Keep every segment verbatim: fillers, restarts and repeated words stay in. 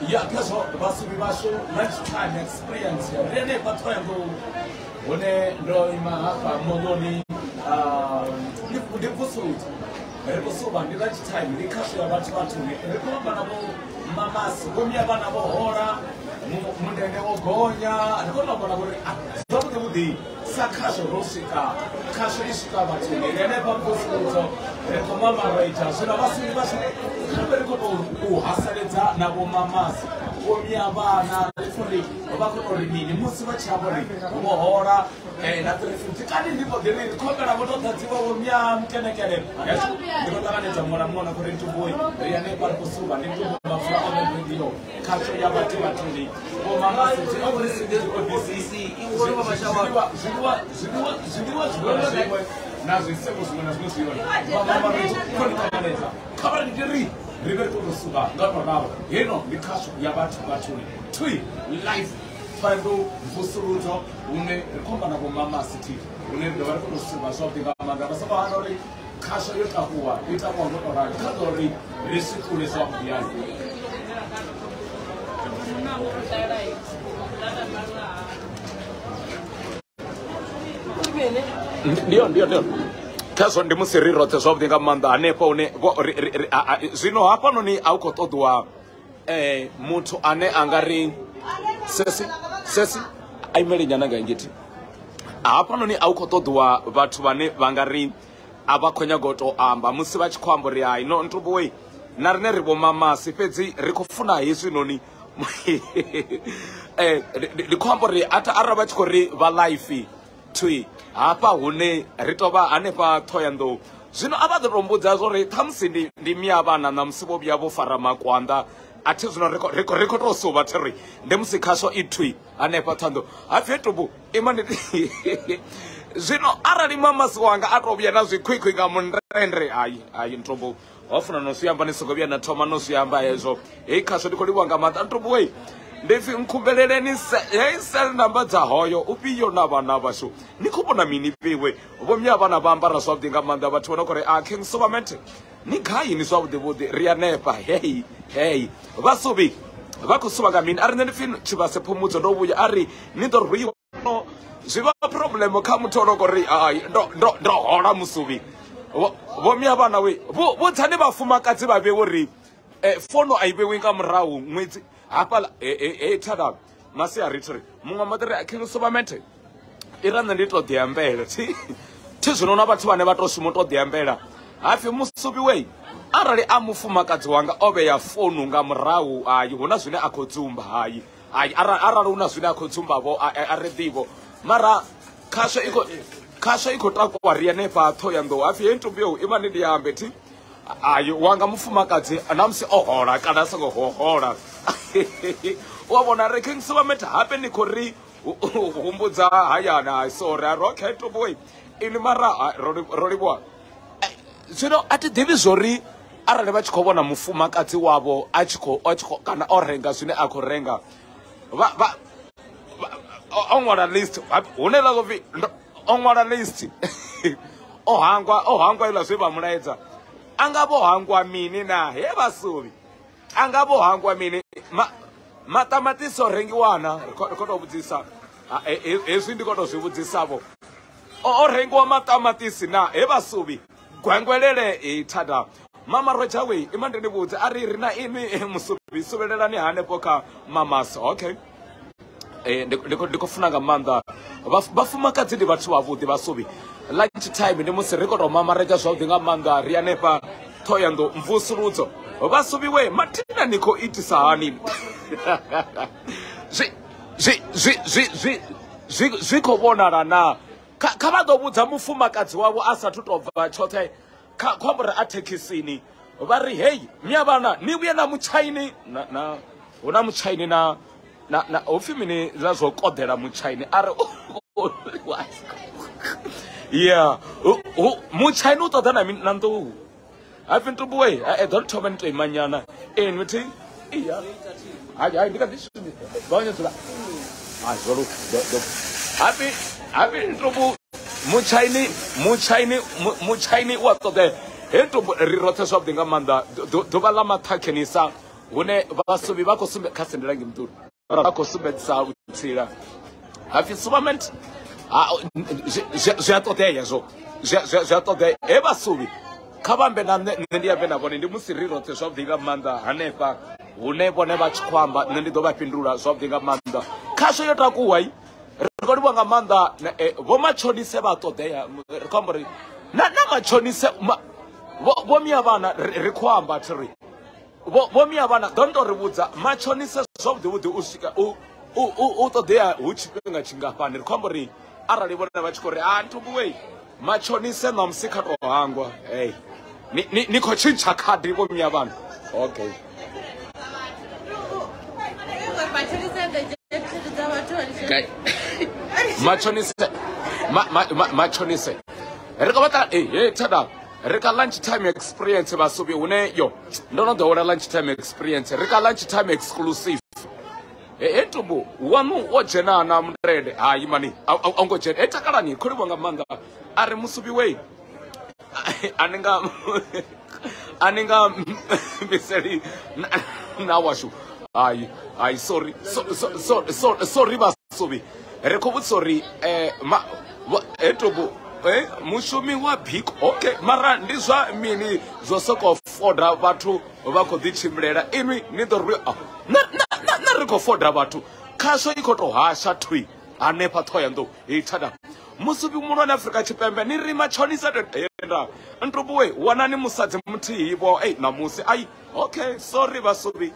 Yeah, that's what was we was lunchtime experience. Really, but when go when do ima modoni uh the food. Rekosuba ndi lunchtime ndikaso ya watu watu rekomba nabo mamas gomya bana bo hora mundene ogonya ndikona bona bori zobude budi sakasho rosika kasho isika batu ngene pamposo rekoma maraita sina basini basi kabere ko uhasaleza nabo mamas gomya bana refuri bakoro rimini musi bachabori bo hora eh na telefuti kandi ndipo dele komba nabo tatiwa gomya mkenekele ndiko takaneza mwana mwana ko Ntumbu riane par kusuba Ntumbu Mapfura on video kacho ya batu batuli bo mama sisi over sisi ko bisi ingoro baba shawa zidwa zidwa zidwa zidwa na zisebo zimana zimosiona mama mama ko takaneza kabara ndiri river ko kusuba ngapa nawo yeno bikacho ya batu batuli tui life pando vusuruzo une komba na bo mama city une ndabara ko kusuba so tinga manga basaba hanori kasha yotakuwa itakuwa ngoto rani kadori risiku lesabu biyani ndio ndio ndio kaso ndi musiriro tesobu nga manda anepo une zino hapa noni auko todwa eh mtu ane angari sesi sesi aimeli nyananga ngiti hapa noni auko todwa watu bane bangari abakonya goto amba musi bachikwamburi hayi no Ntumbu we narine ribo mama sifedzi rikufuna yesu noni eh likwamburi ata araba chikori va life twi hapa hune ritoba anepa thoyando zvino abadrombudza zore thamsi ndi ndi miyabana na musibo byabo farama kwanda ati zvino reko reko reko tosuba teri ndemusikhaso itwi anepa thando afi Ntumbu imani zvino arali mama siwanga atobya na zwikhwikhwi nga mundrendre hayi hayi Ntumbu wafuna nosiyamba nisokobya na thoma nosiyamba hezo hey khaso ndikoliwa nga mata Ntumbu we ndefi nkhumbeleleni hey cell number dza hoyo upiyo na bana basho nikhubona mini piwe bomya bana bambara swabdi nga manda bathu bona kore a king subamente ni gayi ni swabdi bodi rianepa hey hey basubi bakusuba nga mini ari ndifini chibase phumudzo ndobuya ari ni ndo riyo ziba problem kha muthono kore ai ndo ndo ndo hola musubi bomya bana we bo bo tsane bafumakatsi ba be uri eh fono aibewe nga mrawu mwetsi hapa eh eh tada masi a ritri munga madre akhinga sobamente irana ndito diambela thi thi zwinona bathu bane ba to shimo to diambela hafi musubi we arali amufumakadzi wanga obe ya fono nga mrawu ayi hona zwine akhodzumba hayi ayi arali una zwine akhodzumba bo aredivo mara khasha iko khasha iko takwa riane pa thoyando hafi Ntumbu imani ndiambe thi ayo wanga mufumakadzi anamsi ohola kana soko hohola wabona re king subamente happen kori humbudza hayana sorry rocket boy ini mara rolibwa zwino ati devi zori arale ba tshikobona mufumakadzi wabo atshiko atshiko kana orenga zwine akorenga ba ba on what list unela go vi on what list ohangwa ohangwa ila zwe ba mulaedza angabo hangwa mini na he basubi angabo hangwa mini ma matamatiso rengiwana koto budzisa ezwi ndikoto zvibudzisavo o rengiwa matamatisi na he basubi gwangwelele ithada mama rochawe imandeni budze ari rina ini musubi subelelani hanepo kha mamas okay eh ndiko ndikofuna nga manda bafumakadzi ndi bathu bavhuḓi basubi lunch time ndi musi rekoto mama reja zwavhuḓi nga manda rianepa thoyando mvusuludzo basubi we matina niko itisa hani zwi zwi zwi zwi zwi zwi kho vhonala na kha vha ḓo vhudza mufumakadzi wavho asathu to bva tshoṱhe kha khombora a thekhisini vha ri hey miyavhana ni vhuye na muchaini na na huna muchaini na na na ofi mini zwo kodela muchaini are yeah muchaini utoda na na ndo I've been to boy I don't tell me to imanyana en mithi iya hayi hayi ndika this bonye tula ah zolo happy happy Ntumbu muchaini muchaini muchaini wato de Ntumbu rirothe swabdi nga manda do bala mathakhenisa hune vasubi vha khou sumbe kha sendelangi mutulu vha khou sumbedzisa vhutsila hapfi superment zwi a ṱoḓea zwo zwi a ṱoḓea he vhasubi kha vhambe na nṋe nṋe ndi ambe na vhone ndi musi ri roṱhe zwavhuḓi nga maanḓa hanefha hune vhone vha tshi khou amba nṋe ndi ḓo vha fhindula zwavhuḓi nga maanḓa khasho yo takuwa ri khou livhuwa nga maanḓa vho matshonise vha ṱoḓea ri khou amba uri na matshonise vho mia vhana ri khou amba thiri vho mia vhana ḓo nto ri vhudza matshonise zwavhuḓi vhuḓi u swika u ṱoḓea hu tshifhinga tshingafhani ri khou amba uri arali vhone vha tshi khou ri a Ntumbu wei matshonise ṋamusi kha tou hangwa hey ni khou tshintsha khadi vho mia vhana okay matshonise matshonise ri khou vhaṱa eh tada ri ka lunch time experience vhasubi hune yo ndo no ḓowela lunch time experience ri ka lunch time exclusive eh Ntumbu wanu o dzhena na mundende hayi mani a ngo dzhena e takalani khou livhuwa nga maanḓa ari musubi wei aninga aninga miseli na washu hayi hayi sorry sorry sorry vhasubi ri khou vhudzisa uri eh Ntumbu eh mushumi wa big okay mara ndi zwa mini zwo soko foda vhathu vha khou ḓi tshimbilela inwi ni ḓo ri na na ri khou foda vhathu khasho i khou tou hasha thui hanefha Thohoyandou i thada musubi muṅwe Afrika Tshipembe ni ri matshonisa tenda Ntumbu we wanani musadzi muthihi vho eh namusi ai okay sorry vhasubi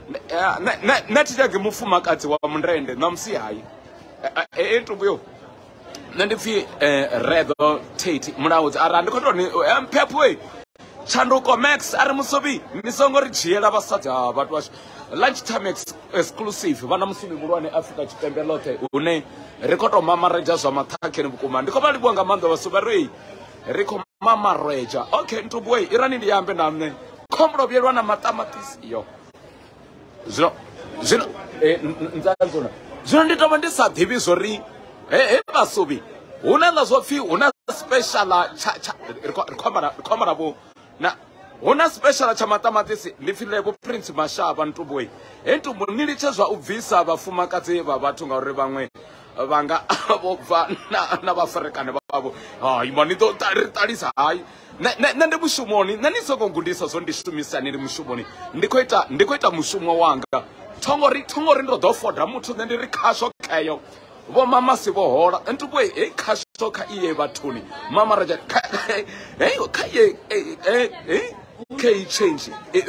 na tijage mufumakadzi wa mundende namusi hayi eh Ntumbu yo nandi pfi redo tate mulaudzi ara ndi khou tou ni mphepo we Tshanduko Max ari musubi ni songo ri dzhiela vhasadzi ha vhathu vashu lunch time exclusive vhana musubi mulwane Afrika Tshipembe ḽoṱhe hune ri khou tou mamareja zwa maṱhakheni vhukuma ndi khou vha livhuwa nga maanḓa vhasubi ri ri khou mamareja okay Ntumbu wei irani ndi yambe na nṋe khombo vhuyelwa na maṱamaṱisi yo zwino zwino ndzanzona zwino ndi tou vha ndi sa ḓivhi zwo ri he vhasubi huna ḽa zwo pfhi huna special ri khou amba navho na huna special cha maṱamaṱisi ndi pfhi Lebo Prince Mashaba Ntumbu wei he Ntumbu ni litshe zwa u bvisa vhafumakadzi vha vhathu ngauri vhaṅwe vanga vho bva na vhafarekane vhavho hayi mani ḓo ṱalisa hayi nṋe ndi mushumoni nṋe ni songo gudisa zwo ndi shumisa ni ri mushumoni ndi khou ita ndi khou ita mushumo wanga thongori thongori ndo ḓo foda muthu nṋe ndi ri khasho kheyo vho mama si vho hola Ntumbu wei hey khasho kha iye vhathuni mama raja hey kha iye hey kha change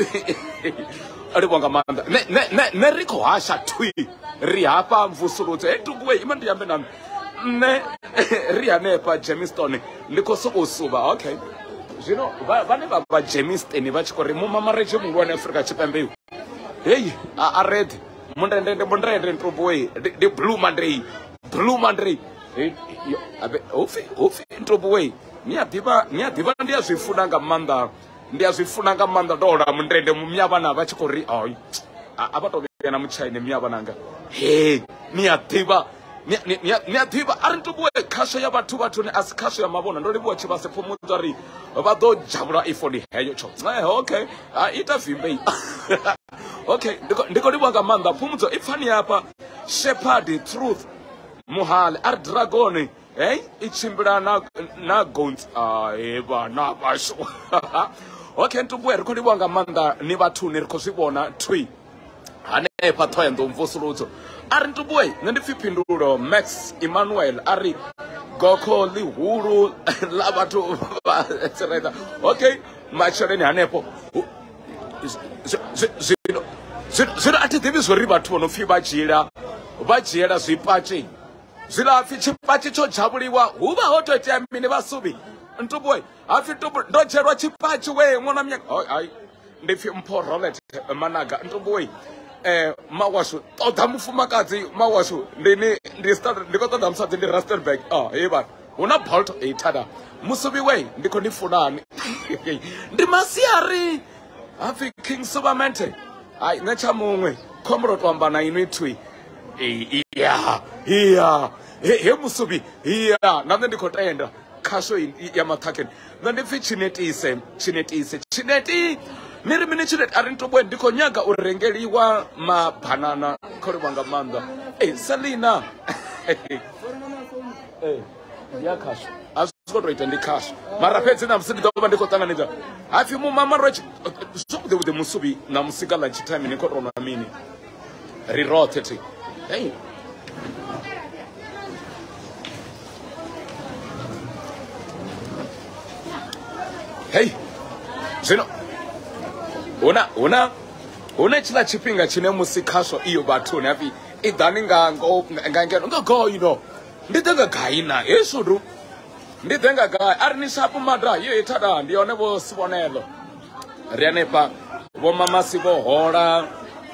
ari bonga manda ne ne ne ri khou hasha thui ri hafha mvusuludzo hey Ntumbu wei ima ndi yambe na ne ri hanefha Jamestown ndi khou sokou suba okay zwino vhane vha vha Jamestown vha tshi khou ri mu mama reje mulwane Afrika Tshipembe hey a red mundende mundende Ntumbu wei ndi Blue Monday Blue Monday abe ofi ofi Ntumbu wei ni a ḓivha ni a ḓivha ndi a zwi funa nga maanḓa ndi a zwi funa nga maanḓa dola mundende mumya vhana vha tshi khou ri ai a vha tou vhea na mutshaine mya vhananga hey ni a ḓivha ni a ḓivha ari Ntumbu wei khasho ya vhathu vhathuni a si khasho ya mavhona ndo livhuwa tshivhase phumudza ri vha ḓo dzhavula ifoni heyo tsho okay ita vimbe okay ndiko livhuwa nga maanḓa phumudzo i pfani hafha Shepherd Truth Muhali ari Dragon hey i tshimbila na na goats eh vhana vhashu okay Ntumbu wei ri khou livhuwa nga maanḓa ni vhathuni ri khou zwi vhona thui hanefha Thohoyandou mvusuludzo ari Ntumbu wei nṋe ndi pfhi phindulo Max Emmanuel ari gokho ḽihulu ḽa vhathu vha tsireda okay masheleni hanefho zwino zwino a thi ḓivhi zwo ri vhathu vho no pfhi vha dzhiela vha dzhiela zwipatshi zwilapfhi tshipatshi tsho dzhavuliwa hu vha ho tou itea mini vhasubi Ntumbu wei hapfhi Ntumbu ndo dzhielwa tshipatshi wei ṅwana myaka hayi ndi pfhi mpho Rolet Managa Ntumbu wei eh mawashu ṱoḓa mufumakadzi mawashu ndi ni ndi start ndi khou ṱoḓa musadzi ndi Rustenburg ah hey vha huna Bolt hey tada musubi wei ndi khou ni funani ndi masiari hapfhi King Subamente hayi nṋe tsha muṅwe khombo to amba na inwi thui iya iya he musubi iya na nṋe ndi khou tenda khasho ya maṱhakheni nṋe ndi pfhi Chinetise Chinetise Chineti ni ri mini chile ari Ntumbu ndiko nyaga u rengeliwa mabanana khori wanga manda eh Selina eh ya cash aziko to ita ndi cash mara fhedzi na musidi ḓovha ndiko ṱanganedza hafi mu mama ro so de de musubi na musika lunch time ni ko rona mini ri rotate hey hey zwino una una una chila chipinga chine musikasho iyo bathuni hafi idani nga ngo ngangeno ngo you know nditenga gaina esuru nditenga ga ari ni shapu madra ye ithada ndione vo sibonelo rianepa vo mama sibo hola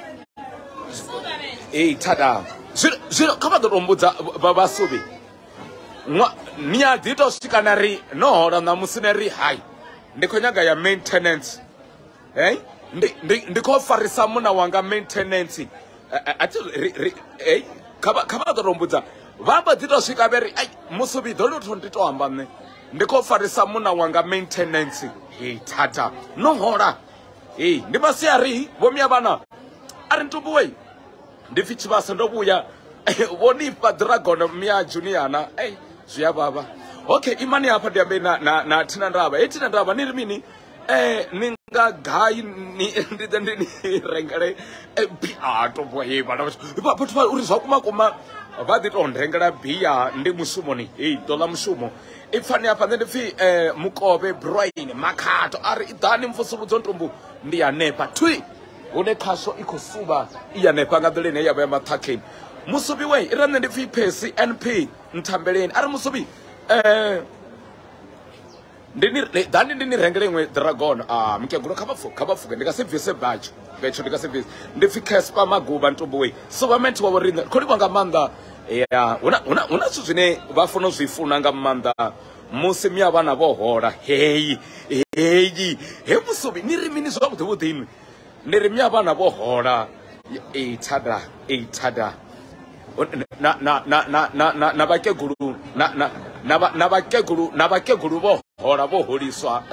eh ithada zwino zwino kha vha ḓo tombudza vhasubi ni a ḓi to swika na ri no hola na musine ri hai ndi khou nyaga ya maintenance hey ndi ndi khou farisa muna wanga maintenance ati hey kha kha vha ḓo tombudza vha mba ḓi to swika vheri ai musubi ḓo lutho ndi to amba nne ndi khou farisa muna wanga maintenance hey tata no hola hey ndi masiari vho mia vhana ari Ntumbu we ndi pfi tshivhasa ndo vhuya vhoni pa dragon mia junior na hey zwiya baba okay imani hapa ndiambe na na, na tina ndaba eh tina ndaba ni mini eh ninga gai ni ndi ndi rengele eh bia to boye bana ba bathu ba uri zwakuma kuma va ḓi to ndrengela bia ndi musumoni hey dola musumo ifani hapa ndi pfi eh mukobe brain makhato ari idani mfusubudza Ntumbu ndi ya nepa twi une khasho ikosuba iya nepa nga ḓelene ya vha mathakeni musubi we irane ndi pfi pesi N P nthambeleni ari musubi eh ndini dani ndini rengele ngwe dragon ah mkegulu khabafu khabafu ndikasivise batch becho ndikasivise ndifi Casper Maguba Ntumbu we so ba meant wa ringa kholi kwanga manda ya una una una zwine vafuna zwifuna nga manda musi mia vhana vho hola hey hey he musubi ni ri mini zwa vhuḓi vhuḓi ni ri mia vhana vho hola eh tada eh tada na na na na na na bakegulu na na na bakegulu na bakegulu vho hola vho holiswa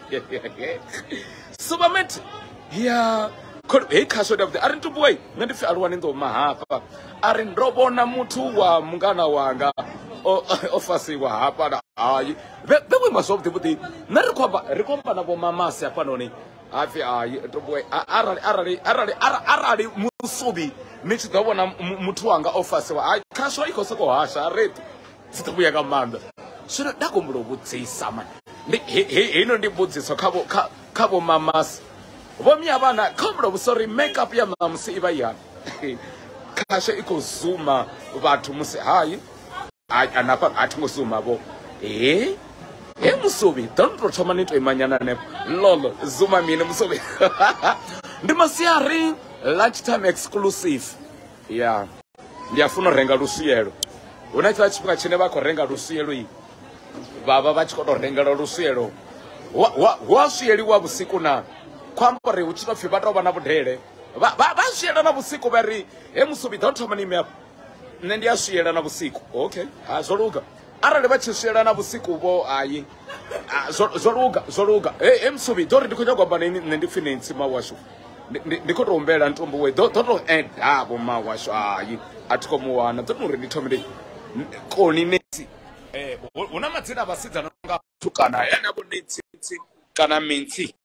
subament ya kholi hey khasho davde ari Ntumbu we nṋe ndi pfi alwani ndo mahafha ari ndo vhona muthu wa mungana wanga o fasiwa hapa na hayi bewe masovde vhuḓi nṋe ri khomba ri khomba na vho mamasi hapa noni hafi hayi Ntumbu we arali arali arali arali musubi ni tshi ḓo vhona muthu wanga o fasiwa hayi khasho ikho soko hasha retu sita kuya nga manda zwino ndakombulo vhudzisa man ndi hino ndi mbudziso kha vho kha vho mamasi vho mia vhana kombulo vhusori makeup ya mamusi iva yana khasho ikho zuma vhathu musi hayi anapa athi ngo zuma vho eh eh musubi don't to thoma ni to imanyana nepo lolo zuma mini musubi ndi masiari lunchtime exclusive yeah ndiyafuna renga lusiyelo una tsha tshifhinga tshine vha khou renga lusiyelo i baba vha tshi khou to renga lusiyelo wa wa siyeliwa vhusiku na khwamba ri utshi to pfi vha to vha na vhudele vha vha siyela na vhusiku vha ri he musubi don't thoma ni me nne ndi a siyela na vhusiku okay ha zwo luga arali vha tshi siyela na vhusiku vho ayi zwo luga zwo luga he musubi dori ndi khou nyagwa bana nne ndi pfi nentsi mawashu ndi khou to humbela Ntumbu we do to enda vho mawashu ayi athi khou muwana ḓo uri ndi thomele koni netsi eh una madzina vhasidzana nga thukana yana vho netsi kana mentsi